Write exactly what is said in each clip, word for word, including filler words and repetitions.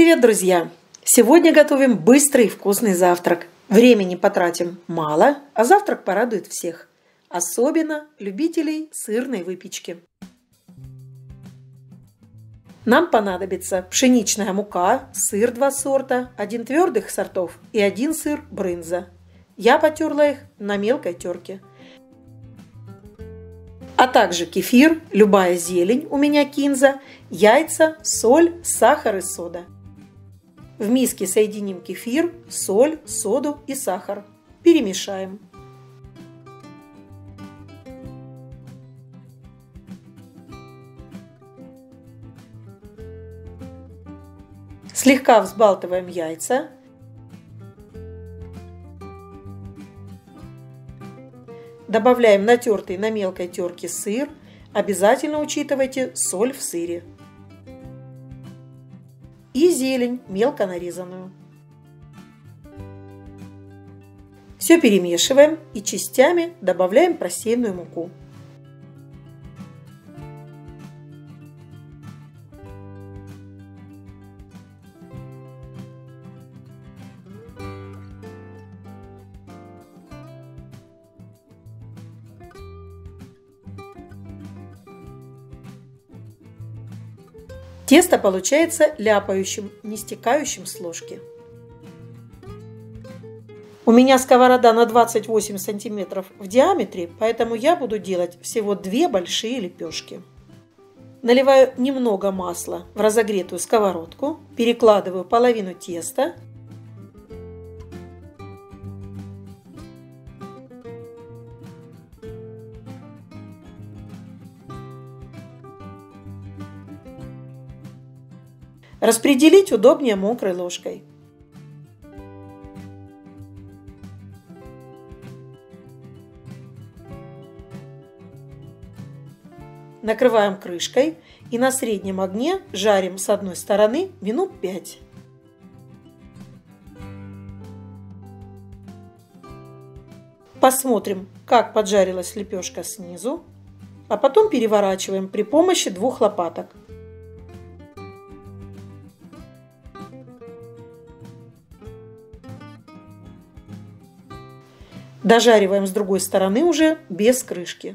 Привет, друзья! Сегодня готовим быстрый и вкусный завтрак. Времени потратим мало, а завтрак порадует всех. Особенно любителей сырной выпечки. Нам понадобится пшеничная мука, сыр два сорта, один твердых сортов и один сыр брынза. Я потерла их на мелкой терке. А также кефир, любая зелень, у меня кинза, яйца, соль, сахар и сода. В миске соединим кефир, соль, соду и сахар. Перемешаем. Слегка взбалтываем яйца. Добавляем натертый на мелкой терке сыр. Обязательно учитывайте соль в сыре. И зелень, мелко нарезанную. Все перемешиваем и частями добавляем просеянную муку. Тесто получается ляпающим, не стекающим с ложки. У меня сковорода на двадцать восемь сантиметров в диаметре, поэтому я буду делать всего две большие лепешки. Наливаю немного масла в разогретую сковородку, перекладываю половину теста. Распределить удобнее мокрой ложкой. Накрываем крышкой и на среднем огне жарим с одной стороны минут пять. Посмотрим, как поджарилась лепешка снизу, а потом переворачиваем при помощи двух лопаток. Дожариваем с другой стороны уже без крышки.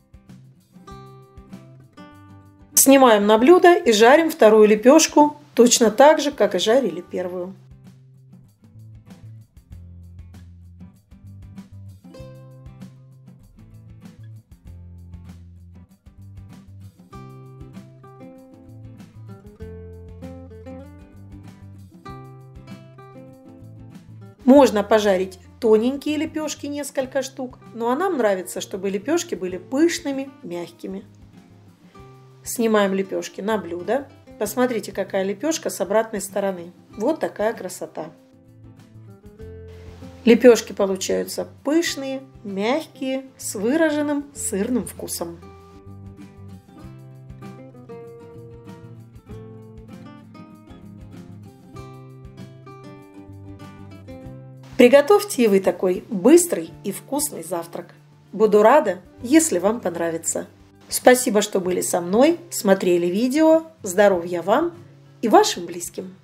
Снимаем на блюдо и жарим вторую лепешку точно так же, как и жарили первую. Можно пожарить тоненькие лепешки, несколько штук, ну а нам нравится, чтобы лепешки были пышными, мягкими. Снимаем лепешки на блюдо. Посмотрите, какая лепешка с обратной стороны. Вот такая красота. Лепешки получаются пышные, мягкие, с выраженным сырным вкусом. Приготовьте и вы такой быстрый и вкусный завтрак. Буду рада, если вам понравится. Спасибо, что были со мной, смотрели видео. Здоровья вам и вашим близким!